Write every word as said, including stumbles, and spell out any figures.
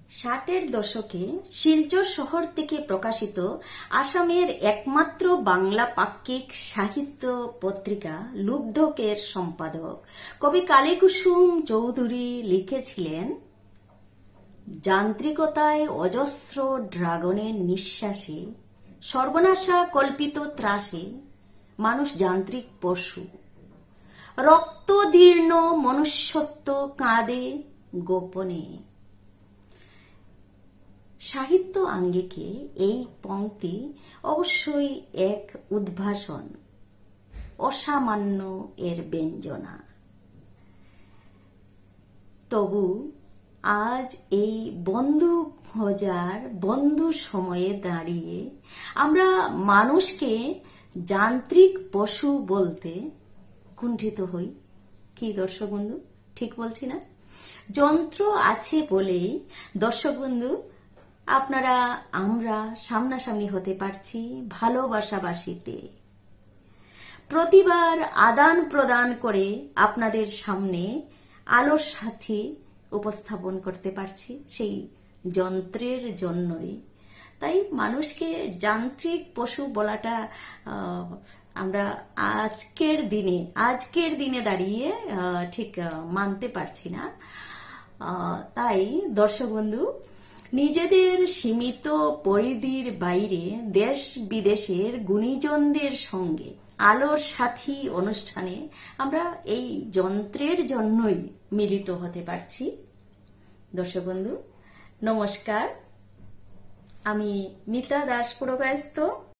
ষাটের দশকে শিলচর শহর থেকে প্রকাশিত আসামের একমাত্র বাংলা পাক্ষিক সাহিত্য পত্রিকা লুব্ধকের সম্পাদক কবি কালীকুসুম চৌধুরী লিখেছিলেন, যান্ত্রিকতায় অজস্র ড্রাগনের নিঃশ্বাসে, সর্বনাশা কল্পিত ত্রাসে মানুষ যান্ত্রিক পশু। রক্তদীর্ণ মনুষ্যত্ব কাঁদে গোপনে। সাহিত্য আঙ্গিকে এই পংক্তি অবশ্যই এক উদ্ভাসন, অসামান্য এর ব্যঞ্জনা। তবু আজ এই বন্ধু খোঁজার বন্ধু সময়ে দাঁড়িয়ে আমরা মানুষকে যান্ত্রিক পশু বলতে কুণ্ঠিত হই। কি দর্শক বন্ধু, ঠিক বলছি না? যন্ত্র আছে বলেই দর্শক বন্ধু আপনারা আমরা সামনাসামনি হতে পারছি ভালোবাসাবাসিতে। প্রতিবার আদান প্রদান করে আপনাদের সামনে আলোর সাথে উপস্থাপন করতে পারছি সেই যন্ত্রের জন্যই। তাই মানুষকে যান্ত্রিক পশু বলাটা আমরা আজকের দিনে আজকের দিনে দাঁড়িয়ে ঠিক মানতে পারছি না। তাই দর্শক বন্ধু, নিজেদের সীমিত পরিধির বাইরে দেশ বিদেশের গুণীজনদের সঙ্গে আলোর সাথী অনুষ্ঠানে আমরা এই যন্ত্রের জন্যই মিলিত হতে পারছি। দর্শক বন্ধু নমস্কার, আমি মিতা দাস পুরকায়স্থ।